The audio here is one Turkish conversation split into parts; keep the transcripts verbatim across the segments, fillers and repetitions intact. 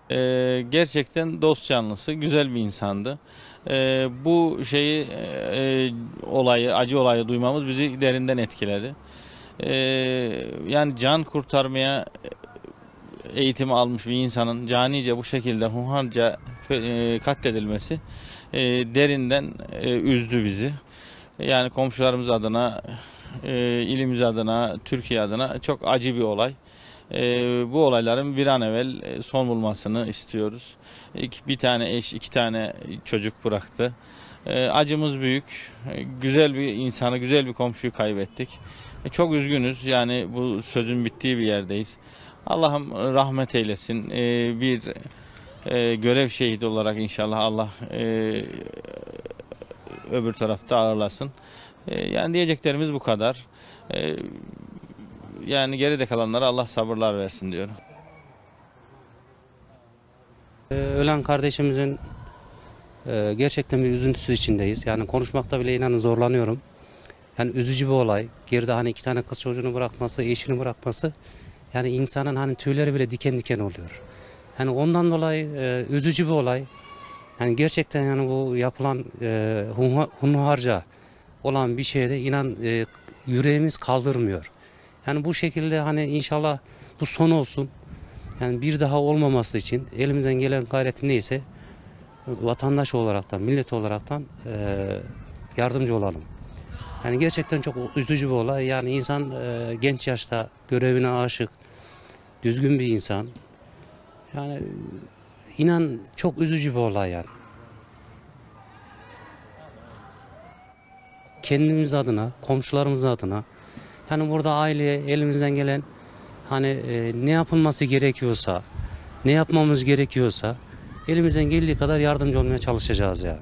Ee, gerçekten dost canlısı, güzel bir insandı. Ee, bu şeyi, e, olayı, acı olayı duymamız bizi derinden etkiledi. Ee, Yani can kurtarmaya eğitimi almış bir insanın canice bu şekilde hunharca e, katledilmesi e, derinden e, üzdü bizi. Yani komşularımız adına, e, ilimiz adına, Türkiye adına çok acı bir olay. E, Bu olayların bir an evvel e, son bulmasını istiyoruz. İki, bir tane eş, iki tane çocuk bıraktı. E, acımız büyük. E, güzel bir insanı, güzel bir komşuyu kaybettik. E, çok üzgünüz. Yani bu sözün bittiği bir yerdeyiz. Allah'ım rahmet eylesin. E, bir e, görev şehidi olarak inşallah Allah e, öbür tarafta ağırlasın. E, yani diyeceklerimiz bu kadar. E, Yani geride kalanlara Allah sabırlar versin diyorum. Ee, Ölen kardeşimizin e, gerçekten bir üzüntüsü içindeyiz. Yani konuşmakta bile inanın zorlanıyorum. Yani üzücü bir olay. Geride hani iki tane kız çocuğunu bırakması, eşini bırakması. Yani insanın hani tüyleri bile diken diken oluyor. Yani ondan dolayı e, üzücü bir olay. Yani gerçekten yani bu yapılan e, hunha- hunharca olan bir şeyde inan e, yüreğimiz kaldırmıyor. Yani bu şekilde hani inşallah bu son olsun. Yani bir daha olmaması için elimizden gelen gayretin neyse vatandaş olaraktan, millet olaraktan e, yardımcı olalım. Yani gerçekten çok üzücü bir olay. Yani insan e, genç yaşta görevine aşık, düzgün bir insan. Yani inan çok üzücü bir olay yani. Kendimiz adına, komşularımız adına, yani burada aileye elimizden gelen hani e, ne yapılması gerekiyorsa, ne yapmamız gerekiyorsa elimizden geldiği kadar yardımcı olmaya çalışacağız yani.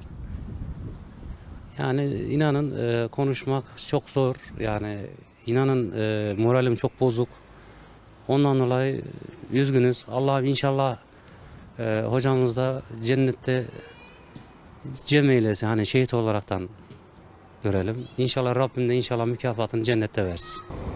Yani inanın e, konuşmak çok zor. Yani inanın e, moralim çok bozuk. Ondan dolayı e, üzgünüz. Allah'ım inşallah e, hocamız da cennette cem eylesin. Hani şehit olaraktan görelim. İnşallah Rabbim de inşallah mükafatını cennette versin.